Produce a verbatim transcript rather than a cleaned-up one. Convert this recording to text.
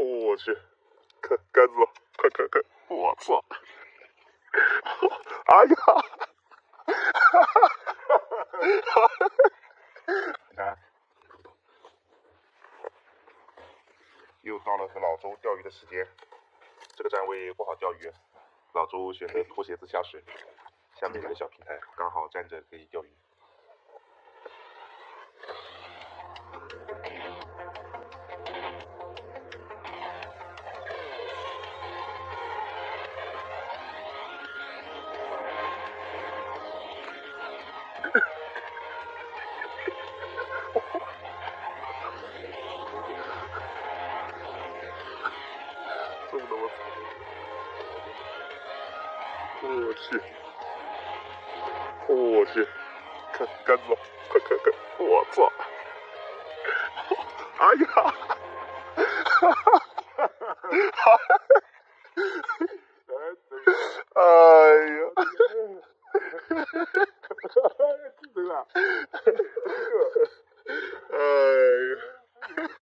我去，看杆子了，快快快！我操！哎呀！你看，又到了和老周钓鱼的时间。这个站位不好钓鱼，老周选择脱鞋子下水。下面有个小平台，刚好站着可以钓鱼。中了我操！我去！我去！看杆子了，快快快！我操！哎呀！哈哈哈哈哈！哎呀！真的。